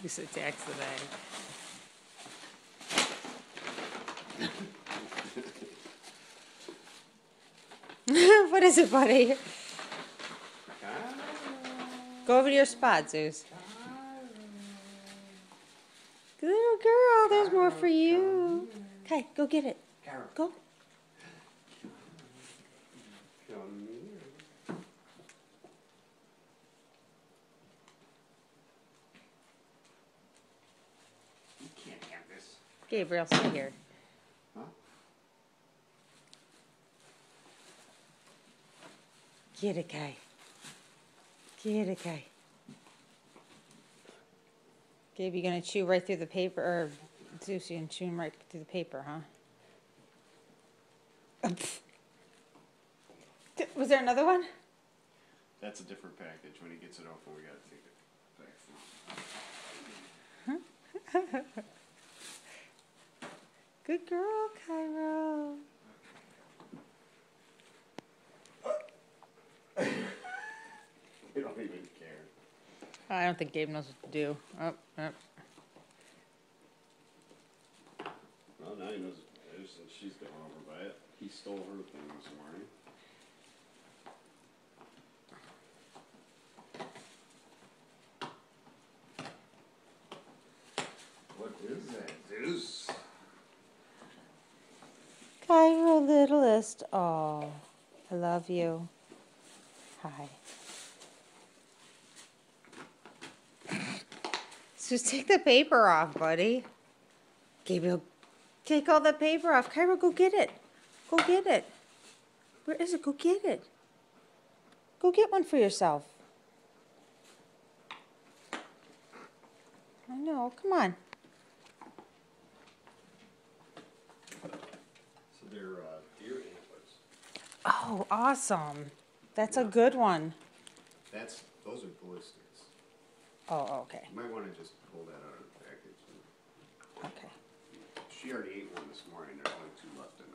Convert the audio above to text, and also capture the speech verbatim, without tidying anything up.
Zeus attacks the bag. What is it, buddy? Go over to your spot, Zeus. Good little girl, there's more for you. Okay, go get it. Go. You can't have this. Gabriel, stay here. Huh? Get it, Kai. Get it, Kai. Gabe, you gonna chew right through the paper, or Zeus, you gonna chew him right through the paper, huh? Was there another one? That's a different package. When he gets it open, we gotta take it back. Good girl, Cairo. They don't even care. I don't think Gabe knows what to do. Oh, oh. Well, now he knows. Since she's gone over by it, he stole her thing this morning. What is that, Zeus? Cairo, littlest. Oh, I love you. Hi. Just take the paper off, buddy. Gabriel, take all the paper off. Cairo, go get it. Go get it. Where is it? Go get it. Go get one for yourself. I know. Come on. So they're uh, deer antlers. Oh, awesome. That's a good one. That's those are ballistics. Oh, okay. You might want to just pull that out of the package. Okay. She already ate one this morning. There's only two left in